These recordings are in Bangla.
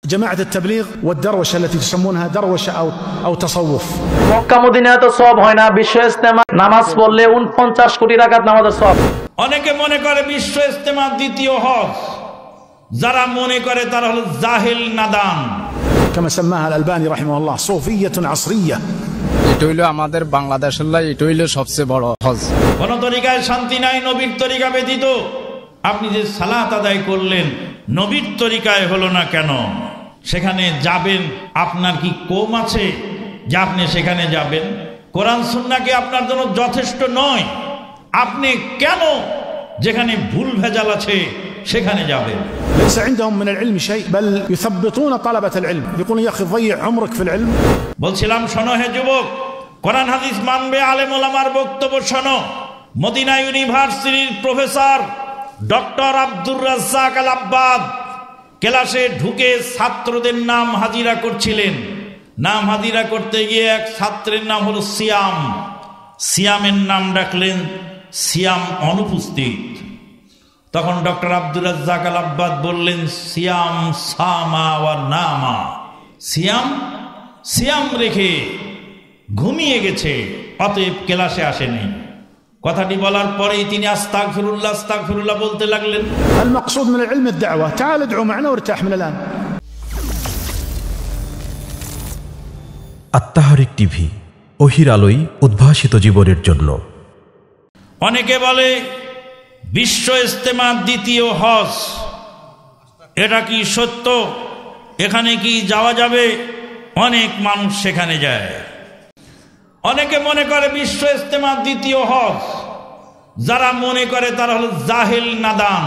جماعة التبليغ والدروشة التي تسمونها دروشة أو تصوف মক্কা মদিনায় তো সওয়াব হয় না, বিশ্ব ইজতেমা নামাজ পড়লে 49 কোটি রাকাত নামাজের সওয়াব। অনেকে মনে করে বিশ্ব ইজতেমা দ্বিতীয় হজ, যারা মনে করে তারা হলো জাহিল নাদান। كما سماها الألباني رحمه الله صوفية عصرية। এটা হইলো আমাদের বাংলাদেশের লাই, এটা হইলো সবচেয়ে বড় হজ। কোন তরিকায় শান্তি নাই নবীর তরিকা ব্যতীত। আপনি যে সালাত আদায় করলেন নবীর তরিকায় হলো না কেন? সেখানে যাবেন, আপনার কি কম আছে যে আপনি সেখানে যাবেন? কোরআন সুন্নাহ কি আপনার জন্য যথেষ্ট নয়? আপনি কেন যেখানে ভুল ভেজাল আছে সেখানে যাবেন? ليس عندهم من العلم شيء بل يثبطون طلبة العلم يقولون يا أخي ضيع عمرك في العلم। বলছিলাম শোনো হে যুবক, কোরআন হাদিস মানবে, আলেম ওলামার বক্তব্য শোনো। মদিনা ইউনিভার্সিটির professor doctor Abdur Razzaq Al Abbad ক্লাসে ঢুকে ছাত্রদের নাম হাজিরা করছিলেন। নাম হাজিরা করতে গিয়ে এক ছাত্রের নাম হলো সিয়াম। সিয়ামের নাম ডাকলেন, সিয়াম অনুপস্থিত। তখন doctor Abdur Razzaq Al Abbad বললেন, সিয়াম সামা ওয়া নামা। সিয়াম সিয়াম রেখে ঘুমিয়ে গেছে, অতএব ক্লাসে আসেনি। কথাটি বলার পরেই তিনি আস্তাগফিরুল্লাহ আস্তাগফিরুল্লাহ বলতে লাগলেন। المقصود من العلم الدعوة، تعال ادعو معنا وارتاح من الآن। আত্মাহারিক টিভি, ওহির আলোয় উদ্ভাসিত জীবনের জন্য। অনেকে বলে বিশ্ব ইজতেমা দ্বিতীয় হজ, এটা কি সত্য? এখানে কি যাওয়া যাবে? অনেক মানুষ সেখানে যায়। অনেকে মনে করে বিশ্ব ইজতেমা দ্বিতীয় হজ, যারা মনে করে তারা হলো জাহিল নাদান।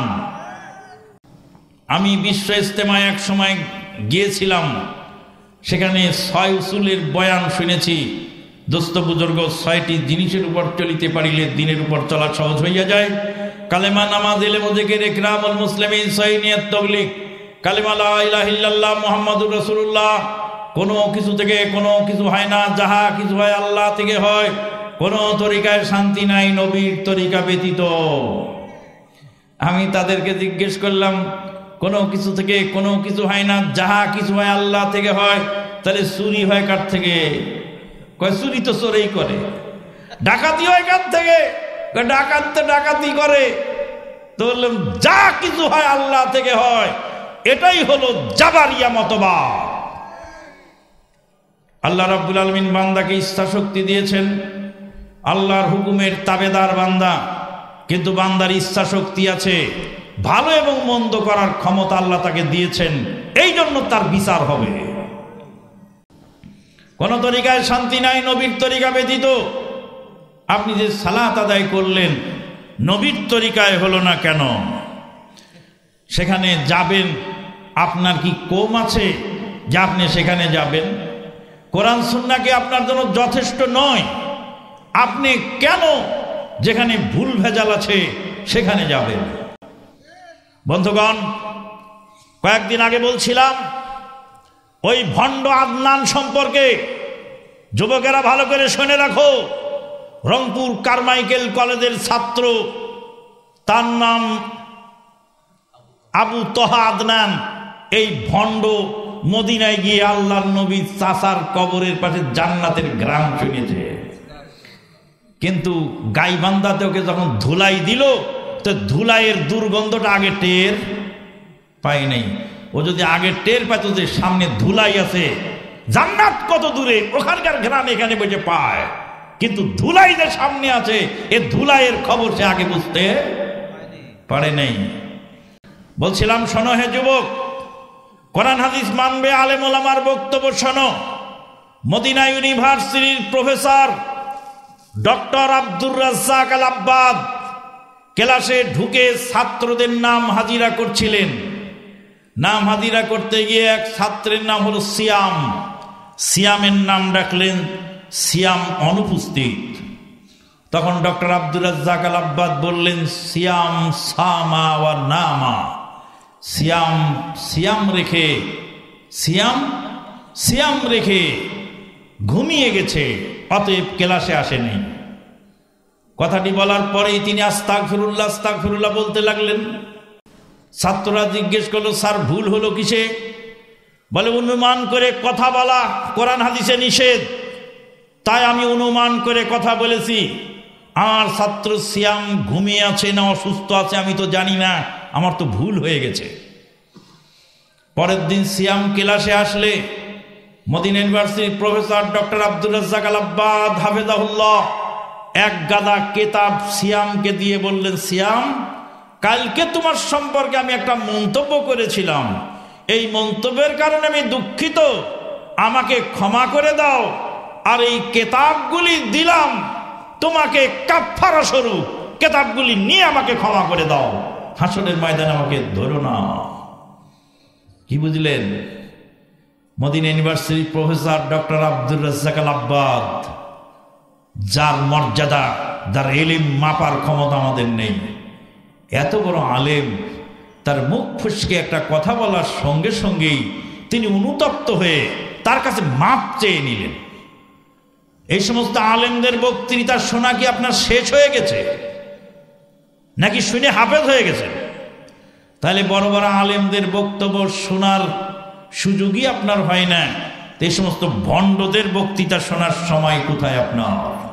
আমি বিশ্ব ইজতেমায় এক সময় গিয়েছিলাম, সেখানে 6 উসুলের বয়ান শুনেছি। দোস্ত বুজুর্গ, 6টি জিনিসের উপর চলিতে পারিলে দিনের উপর চলা সহজ হইয়া যায়। কালেমা, নামাজ, ইলম ও জিকির, ইকরামুল মুসলিমিন, সহিহ নিয়ত, তাবলীগ। কালেমা লা ইলাহা ইল্লাল্লাহ মুহাম্মাদুর রাসূলুল্লাহ। কোনো কিছু থেকে কোনো কিছু হয় না, যাহা কিছু হয় আল্লাহ থেকে হয়। কোনো তরিকায় শান্তি নাই নবীর তরিকা ব্যতীত। আমি তাদেরকে জিজ্ঞেস করলাম, কোনো কিছু থেকে কোনো কিছু হয় না, যাহা কিছু হয় আল্লাহ থেকে হয়, তাহলে চুরি হয় কার থেকে? কয় চুরি তো চোরেই করে। ডাকাতি হয় কার থেকে? ডাকাত তো ডাকাতি করে। তো বললাম, যা কিছু হয় আল্লাহ থেকে হয়, এটাই হলো জাবারিয়া মতবাদ। আল্লাহ রাব্বুল আলামিন বান্দাকে ইচ্ছা শক্তি দিয়েছেন, আল্লাহর হুকুমের তাবেদার বান্দা, কিন্তু বান্দার ইচ্ছা শক্তি আছে, ভালো এবং মন্দ করার ক্ষমতা আল্লাহ তাকে দিয়েছেন, এই জন্য তার বিচার হবে। কোন তরিকায় শান্তি নাই নবীর তরিকা ব্যতীত। আপনি যে সালাত আদায় করলেন নবীর তরিকায় হলো না কেন? সেখানে যাবেন, আপনার কি কম আছে যে আপনি সেখানে যাবেন? কোরআন সুন্নাহ কি আপনার জন্য যথেষ্ট নয়? আপনি কেন যেখানে ভুল ভেজাল আছে সেখানে যাবেন? বন্ধুগণ, কয়েকদিন আগে বলছিলাম ওই ভণ্ড আদনান সম্পর্কে। যুবকেরা ভালো করে শুনে রাখো। রংপুর কারমাইকেল কলেজের ছাত্র, তার নাম আবু তহা আদনান। এই ভণ্ড মদিনায় গিয়ে আল্লাহর নবী চাচার কবরের পাশে জান্নাতের গ্রাম শুনেছে, কিন্তু গাইবান্ধাতে ওকে যখন ধুলাই দিল, তো ধুলাইয়ের দুর্গন্ধটা আগে টের পাই নাই। ও যদি আগে টের পেত যে সামনে ধুলাই আছে, জান্নাত কত দূরে, ওখানকার ঘ্রাণ এখানে বসে পায়, কিন্তু ধুলাই যে সামনে আছে, এ ধুলাইয়ের খবর সে আগে বুঝতে পারে নাই। বলছিলাম শোনো হে যুবক, কোরআন হাদিস মানবে, আলেম ওলামার বক্তব্য শোনো। মদিনা ইউনিভার্সিটির professor doctor Abdur Razzaq Al Abbad ক্লাসে ঢুকে ছাত্রদের নাম হাজিরা করছিলেন। নাম হাজিরা করতে গিয়ে এক ছাত্রের নাম হলো সিয়াম। সিয়ামের নাম ডাকলেন, সিয়াম অনুপস্থিত। তখন doctor Abdur Razzaq Al Abbad বললেন, সিয়াম সামা ওয়া নামা। সিয়াম সিয়াম রেখে সিয়াম রেখে ঘুমিয়ে গেছে, অতএব ক্লাসে আসেনি। কথাটি বলার পরেই তিনি আস্তাগফিরুল্লাহ আস্তাগফিরুল্লাহ বলতে লাগলেন। ছাত্ররা জিজ্ঞেস করলো, স্যার ভুল হলো কিসে? বলে অনুমান করে কথা বলা কোরআন হাদিসে নিষেধ, তাই আমি অনুমান করে কথা বলেছি। আমার ছাত্র সিয়াম ঘুমিয়ে আছে না অসুস্থ আছে আমি তো জানি না, আমার তো ভুল হয়ে গেছে। পরের দিন সিয়াম ক্লাসে আসলে মদিনা ইউনিভার্সিটির professor doctor Abdur Razzaq Al Abbad হাফেজাহুল্লাহ এক গাদা কেতাব সিয়ামকে দিয়ে বললেন, সিয়াম, কালকে তোমার সম্পর্কে আমি একটা মন্তব্য করেছিলাম, এই মন্তব্যের কারণে আমি দুঃখিত, আমাকে ক্ষমা করে দাও। আর এই কেতাবগুলি দিলাম তোমাকে কাফারা স্বরূপ, কেতাবগুলি নিয়ে আমাকে ক্ষমা করে দাও, হাসরের ময়দানে আমাকে ধরো না। কি বুঝলেন? মদিনা ইউনিভার্সিটির professor doctor Abdur Razzaq Al Abbad, যার মর্যাদা, যার ইলম মাপার ক্ষমতা আমাদের নেই, এত বড় আলেম, তার মুখ ফুসকে একটা কথা বলার সঙ্গে সঙ্গেই তিনি অনুতপ্ত হয়ে তার কাছে মাপ চেয়ে নিলেন। এই সমস্ত আলেমদের বক্তৃতা শোনা কি আপনার শেষ হয়ে গেছে, নাকি শুনে হাফেজ হয়ে গেছে? তাহলে বড় বড় আলেমদের বক্তব্য শোনার সুযোগই আপনার হয় না, এই সমস্ত ভণ্ডদের বক্তৃতা শোনার সময় কোথায় আপনার?